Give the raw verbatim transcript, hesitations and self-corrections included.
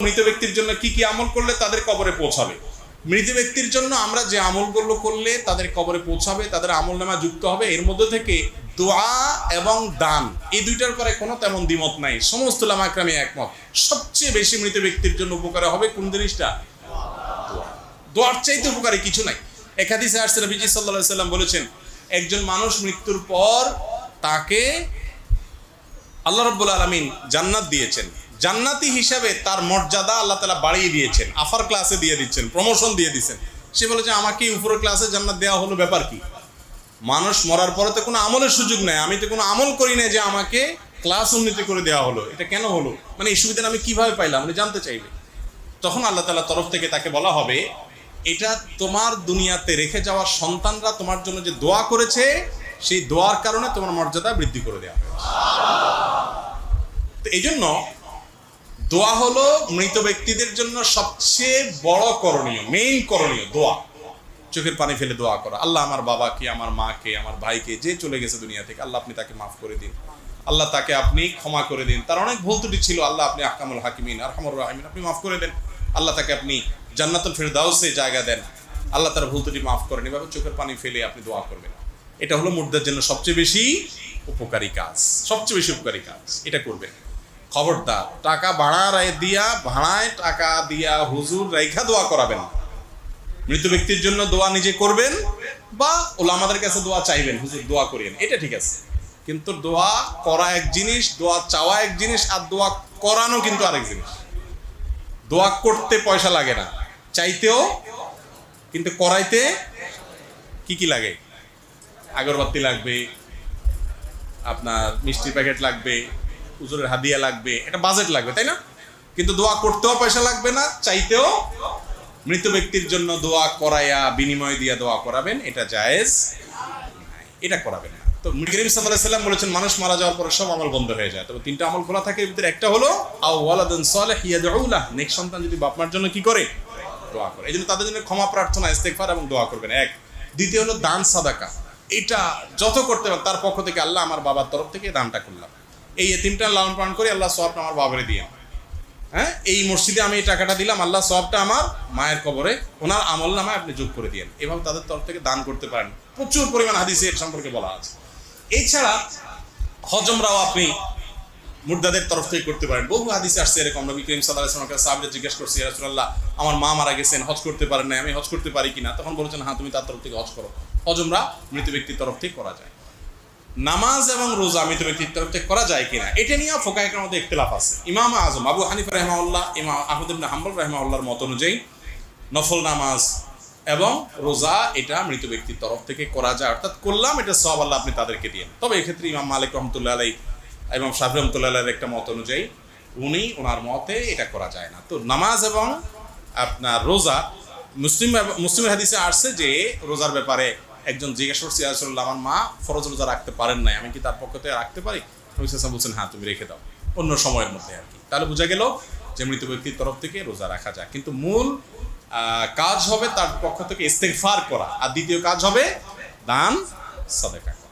মৃত ব্যক্তির জন্য কি কি আমল করলে তাদের কবরে পৌঁছাবে। মৃত ব্যক্তির জন্য আমরা যে আমলগুলো করলে তাদের কবরে পৌঁছাবে, তাদের আমল নামা যুক্ত হবে, এর মধ্যে থেকে দোয়া এবং দান এই দুইটার পরে কোনো তেমন দ্বিমত নাই, সমস্ত উলামা একরামে একমত। সবচেয়ে বেশি মৃত ব্যক্তির জন্য উপকার হবে কোন জিনিসটা? দোয়া। দোয়ার চাইতে উপকারী কিছু নাই। এক হাদিসে আসছে নবীজি সাল্লাল্লাহু আলাইহি সাল্লাম বলেছেন, একজন মানুষ মৃত্যুর পর তাকে আল্লাহ রাব্বুল আলামিন জান্নাত দিয়েছেন, জান্নাতি হিসাবে তার মর্যাদা আল্লাহ তাআলা বাড়িয়ে দিয়েছেন, আফার ক্লাসে দিয়ে দিচ্ছেন, প্রমোশন দিয়ে দিচ্ছেন। সে বলে যে আমাকে উপরের ক্লাসে জান্নাত দেওয়া হলো, ব্যাপার কি? মানুষ মরার পরে তো কোনো আমলের সুযোগ নেই, আমি তো কোনো আমল করি না যে আমাকে ক্লাস উন্নতি করে দেওয়া হলো, এটা কেন হলো, মানে এই সুবিধাটা আমি কিভাবে পাইলাম, উনি জানতে চাইবে। তখন আল্লাহ তাআলার তরফ থেকে তাকে বলা হবে, এটা তোমার দুনিয়াতে রেখে যাওয়া সন্তানরা তোমার জন্য যে দোয়া করেছে, সেই দোয়ার কারণে তোমার মর্যাদা বৃদ্ধি করে দেওয়া হয়েছে। তো এই জন্য দোয়া হলো মৃত ব্যক্তিদের জন্য সবচেয়ে বড় করণীয়, মেইন করণীয় দোয়া। চোখের পানি ফেলে দোয়া করা, আল্লাহ আমার বাবাকে, আমার মাকে, আমার ভাইকে, যে চলে গেছে দুনিয়া থেকে, আল্লাহ আপনি তাকে মাফ করে দিন, আল্লাহ তাকে আপনি ক্ষমা করে দিন, তার অনেক ভুল ত্রুটি ছিল, আল্লাহ আপনি আহকামুল হাকিমিন আরহামুর রাহিমিন, আপনি মাফ করে দেন, আল্লাহ তাকে আপনি জান্নাতুল ফিরদাউসে জায়গা দেন, আল্লাহ তার ভুল ত্রুটি মাফ করেন। এভাবে চোখের পানি ফেলে আপনি দোয়া করবেন। এটা হলো মুর্দার জন্য সবচেয়ে বেশি উপকারী কাজ, সবচেয়ে বেশি উপকারী কাজ, এটা করবেন। খবরদার টাকা ভাড়া দিয়া, ভাড়ায় টাকা দিয়া হুজুর রাইখা দোয়া করাবেন। মৃত ব্যক্তির জন্য দোয়া নিজে করবেন বা ওলামাদের কাছে দোয়া চাইবেন, হুজুর দোয়া করিয়েন, এটা ঠিক আছে। কিন্তু দোয়া করা এক জিনিস, দোয়া চাওয়া এক জিনিস, আর দোয়া করানো কিন্তু আরেক জিনিস। দোয়া করতে পয়সা লাগে না, চাইতেও, কিন্তু করাইতে কি কি লাগে? আগরবাতি লাগবে, আপনার মিষ্টি প্যাকেট লাগবে, হুজুরের হাদিয়া লাগবে, এটা বাজেট লাগবে, তাই না? কিন্তু দোয়া করতেও পয়সা লাগবে না, চাইতেও। মৃত ব্যক্তির জন্য দোয়া করাইয়া বিনিময় দিয়া দোয়া করাবেন, এটা জায়েজ, এটা করাবেন না। তো নবী করিম সাল্লাল্লাহু আলাইহি ওয়াসাল্লাম বলেছেন, মানুষ মারা যাওয়ার পর সব আমল বন্ধ হয়ে যায়, তবে তিনটা আমল খোলা থাকে। এর ভিতরে একটা হলো আও ওয়ালাদুন সালিহ ইয়াদউ লাহ, নেক সন্তান যদি বাপ মার জন্য কি করে? দোয়া করে। এইজন্য তাদের জন্য ক্ষমা প্রার্থনা, ইস্তেগফার এবং দোয়া করবেন, এক। দ্বিতীয় হলো দান সাদাকা, এটা যত করতে পারেন তার পক্ষ থেকে, আল্লাহ আমার বাবার তরফ থেকে দানটা করলাম, এই এতিমটা লালন পালন করে আল্লাহ সওয়াবটা আমার বাবারে দিয়ে, হ্যাঁ, এই মসজিদে আমি এই টাকাটা দিলাম, আল্লাহ সওয়াবটা আমার মায়ের কবরে, ওনার আমল নামায় আপনি যোগ করে দিয়েন। এভাবে তাদের তরফ থেকে দান করতে পারেন, প্রচুর পরিমাণ হাদিসে এর সম্পর্কে বলা আছে। এছাড়া হজমরাও আপনি মুর্দাদের তরফ থেকে করতে পারেন, বহু হাদিসে আসছে এরকম। নবী করিম সাল্লাল্লাহু আলাইহি ওয়াসাল্লাম সাহাবীরা জিজ্ঞেস করছে, ইয়া রাসূলুল্লাহ, আমার মা মারা গেছেন, হজ করতে পারেন না, আমি হজ করতে পারি কিনা? তখন বলেছেন, হ্যাঁ, তুমি তার তরফ থেকে হজ করো। হজমরা মৃত ব্যক্তির তরফ থেকে করা যায়। নামাজ এবং রোজা মৃত ব্যক্তির তরফ থেকে করা যায় কিনা, এটা নিয়ে ফুকাহাদের মধ্যে ইখতিলাফ আছে। ইমাম আযম আবু হানিফা রাহিমাহুল্লাহ, ইমাম আহমদ ইবনে হাম্বল রাহিমাহুল্লাহর মত অনুযায়ী নফল নামাজ এবং রোজা এটা মৃত ব্যক্তির তরফ থেকে করা যায়, অর্থাৎ করলাম, এটা সওয়াব আল্লাহ আপনি তাদেরকে দিয়েন। তবে এক্ষেত্রে ইমাম মালিক রহমতুল্লাহ আলাইহি এবং শাফি রহমতুল্লাহ আলাইহির একটা মত অনুযায়ী উনি ওনার মতে এটা করা যায় না। তো নামাজ এবং আপনার রোজা, মুসলিম মুসলিমের হাদিসে আসছে যে রোজার ব্যাপারে একজন জিজ্ঞাসা করছে, ইয়া রাসূলুল্লাহ, আমার মা ফরজ রোজা রাখতে পারেন নাই, আমি কি তার পক্ষ থেকে রাখতে পারি? নবী সাল্লাল্লাহু আলাইহি ওয়াসাল্লাম বলছেন, হ্যাঁ, তুমি রেখে দাও অন্য সময়ের মধ্যে আর কি। তাহলে বোঝা গেল যে মৃত ব্যক্তির তরফ থেকে রোজা রাখা যায়, কিন্তু মূল কাজ হবে তার পক্ষ থেকে ইস্তেগফার করা, আর দ্বিতীয় কাজ হবে দান সাদাকা।